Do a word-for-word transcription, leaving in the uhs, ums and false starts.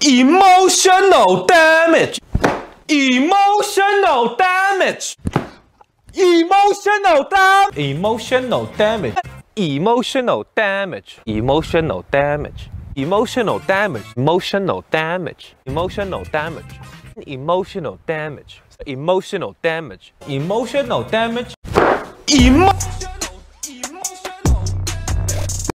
Emotional damage. Emotional damage. Emotional damage. Emotional damage. Emotional damage. Emotional damage. Emotional damage. Emotional damage. Emotional damage. Emotional damage. Emotional damage. Emotional damage. Emotional